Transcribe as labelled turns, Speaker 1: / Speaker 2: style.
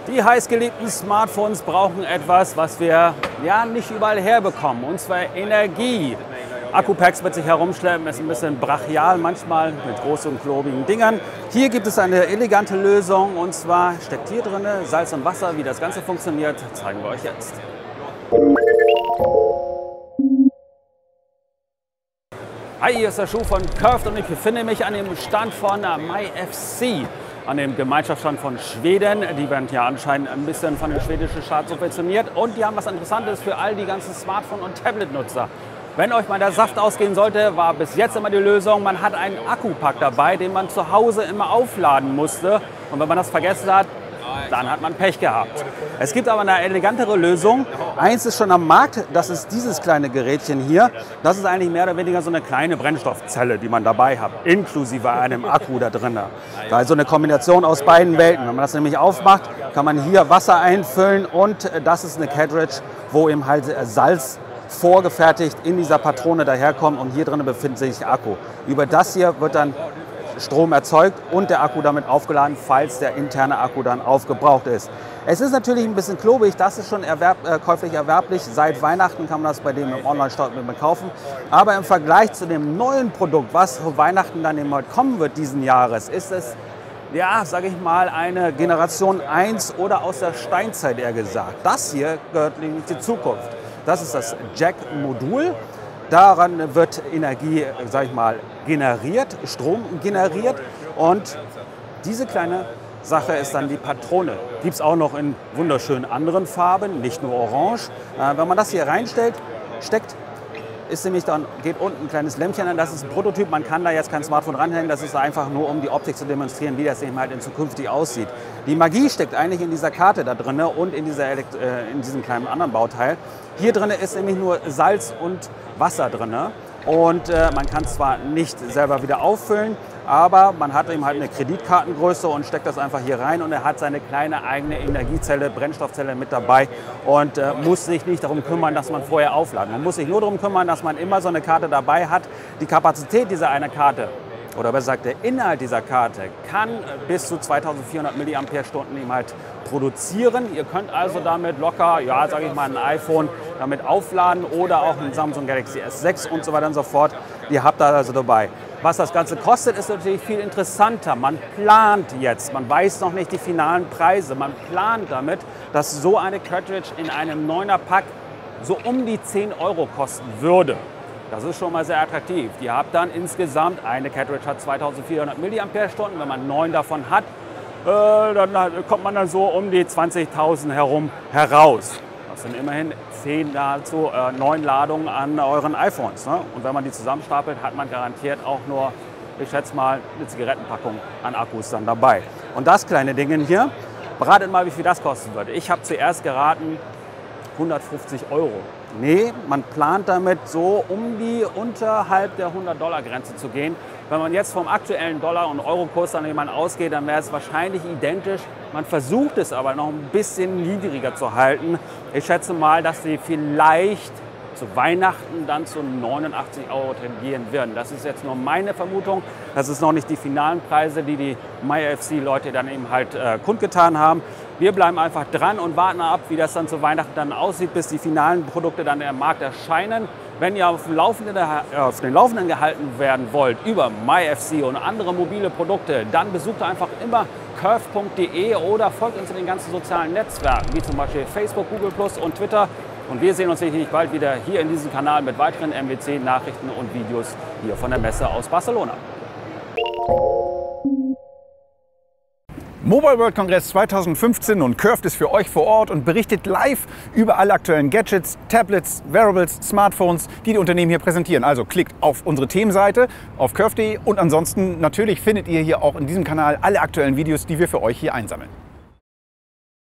Speaker 1: Die heißgeliebten Smartphones brauchen etwas, was wir ja nicht überall herbekommen, und zwar Energie. Akkupacks mit sich herumschleppen ist ein bisschen brachial, manchmal mit großen, klobigen Dingern. Hier gibt es eine elegante Lösung, und zwar steckt hier drin Salz und Wasser. Wie das Ganze funktioniert, zeigen wir euch jetzt. Hi, hier ist der Schuh von Curved und ich befinde mich an dem Stand von MyFC, an dem Gemeinschaftsstand von Schweden. Die werden ja anscheinend ein bisschen von den schwedischen Staat subventioniert, und die haben was Interessantes für all die ganzen Smartphone- und Tablet-Nutzer. Wenn euch mal der Saft ausgehen sollte, war bis jetzt immer die Lösung, man hat einen Akkupack dabei, den man zu Hause immer aufladen musste. Und wenn man das vergessen hat, dann hat man Pech gehabt. Es gibt aber eine elegantere Lösung. Eins ist schon am Markt, das ist dieses kleine Gerätchen hier. Das ist eigentlich mehr oder weniger so eine kleine Brennstoffzelle, die man dabei hat, inklusive einem Akku da drin. Also eine Kombination aus beiden Welten. Wenn man das nämlich aufmacht, kann man hier Wasser einfüllen, und das ist eine Cartridge, wo eben halt Salz vorgefertigt in dieser Patrone daherkommt, und hier drin befindet sich Akku. Über das hier wird dann Strom erzeugt und der Akku damit aufgeladen, falls der interne Akku dann aufgebraucht ist. Es ist natürlich ein bisschen klobig, das ist schon käuflich erwerblich. Seit Weihnachten kann man das bei dem im Online-Store mit kaufen. Aber im Vergleich zu dem neuen Produkt, was zu Weihnachten dann eben heute kommen wird diesen Jahres, ist es, ja, sage ich mal, eine Generation 1 oder aus der Steinzeit eher gesagt. Das hier gehört nämlich zur Zukunft. Das ist das Jack-Modul. Daran wird Energie, sag ich mal, generiert, Strom generiert, und diese kleine Sache ist dann die Patrone. Gibt es auch noch in wunderschönen anderen Farben, nicht nur orange. Wenn man das hier reinsteckt, ist nämlich dann, geht unten ein kleines Lämpchen an, das ist ein Prototyp, man kann da jetzt kein Smartphone ranhängen, das ist einfach nur, um die Optik zu demonstrieren, wie das eben halt in zukünftig aussieht. Die Magie steckt eigentlich in dieser Karte da drin und in diesem kleinen anderen Bauteil. Hier drin ist nämlich nur Salz und Wasser drin, und man kann zwar nicht selber wieder auffüllen, aber man hat eben halt eine Kreditkartengröße und steckt das einfach hier rein, und er hat seine kleine eigene Energiezelle, Brennstoffzelle mit dabei, und muss sich nicht darum kümmern, dass man vorher aufladen. Man muss sich nur darum kümmern, dass man immer so eine Karte dabei hat. Die Kapazität dieser einer Karte, oder besser gesagt der Inhalt dieser Karte, kann bis zu 2400 mAh eben halt produzieren. Ihr könnt also damit locker, ja, sage ich mal, ein iPhone damit aufladen oder auch ein Samsung Galaxy S6 und so weiter und so fort. Ihr habt da also dabei. Was das Ganze kostet, ist natürlich viel interessanter. Man plant jetzt, man weiß noch nicht die finalen Preise, man plant damit, dass so eine Cartridge in einem 9er Pack so um die 10 € kosten würde. Das ist schon mal sehr attraktiv. Ihr habt dann insgesamt, eine Cartridge hat 2400 mAh, wenn man 9 davon hat, dann kommt man dann so um die 20.000 herum heraus. Das sind immerhin 9 Ladungen an euren iPhones. Ne? Und wenn man die zusammenstapelt, hat man garantiert auch nur, ich schätze mal, eine Zigarettenpackung an Akkus dann dabei. Und das kleine Ding hier, ratet mal, wie viel das kosten würde. Ich habe zuerst geraten 150 €. Nee, man plant damit so um die unterhalb der 100-Dollar-Grenze zu gehen. Wenn man jetzt vom aktuellen Dollar- und Euro-Kurs dann jemand ausgeht, dann wäre es wahrscheinlich identisch. Man versucht es aber noch ein bisschen niedriger zu halten. Ich schätze mal, dass sie vielleicht zu Weihnachten dann zu 89 € tendieren werden. Das ist jetzt nur meine Vermutung. Das ist noch nicht die finalen Preise, die die MyFC-Leute dann eben halt kundgetan haben. Wir bleiben einfach dran und warten ab, wie das dann zu Weihnachten dann aussieht, bis die finalen Produkte dann im Markt erscheinen. Wenn ihr auf den Laufenden gehalten werden wollt über MyFC und andere mobile Produkte, dann besucht einfach immer curved.de oder folgt uns in den ganzen sozialen Netzwerken, wie zum Beispiel Facebook, Google+ und Twitter. Und wir sehen uns sicherlich bald wieder hier in diesem Kanal mit weiteren MWC-Nachrichten und Videos hier von der Messe aus Barcelona.
Speaker 2: Mobile World Congress 2015 und Curved ist für euch vor Ort und berichtet live über alle aktuellen Gadgets, Tablets, Wearables, Smartphones, die die Unternehmen hier präsentieren. Also klickt auf unsere Themenseite auf curved.de, und ansonsten natürlich findet ihr hier auch in diesem Kanal alle aktuellen Videos, die wir für euch hier einsammeln.